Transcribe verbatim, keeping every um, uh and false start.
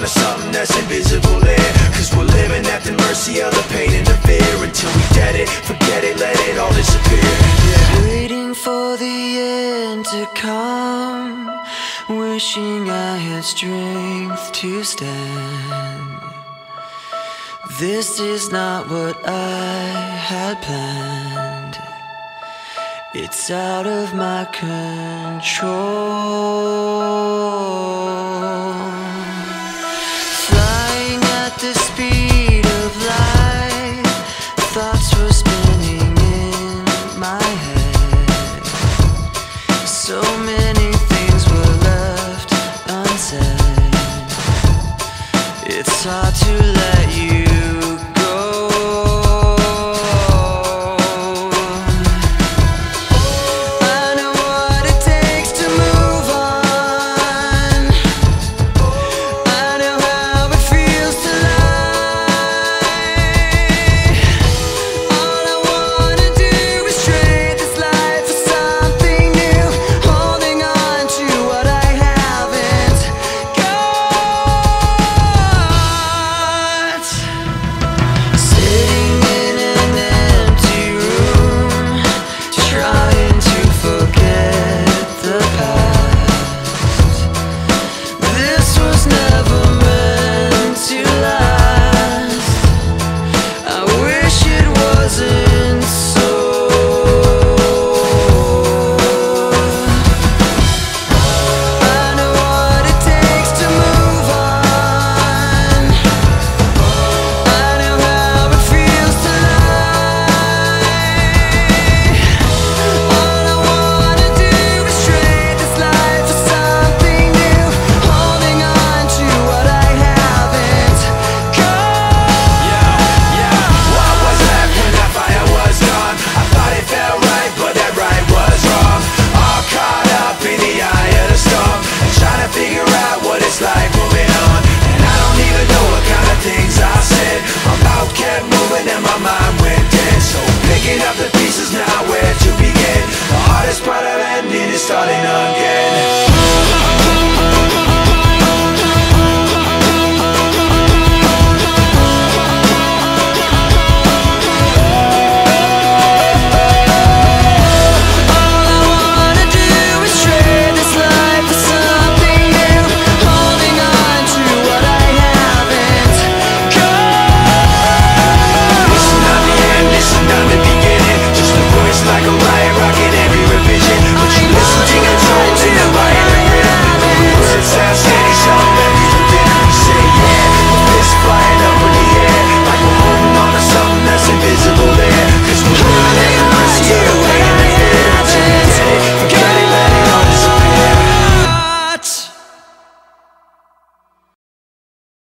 to something that's invisible here. Cause we're living at the mercy of the pain and the fear. Until we get it, forget it, let it all disappear. Yeah. Waiting for the end to come, wishing I had strength to stand. This is not what I had planned. It's out of my control. Flying at the speed of light, thoughts were spinning in my head. So many things were left unsaid. It's hard to let you starting again.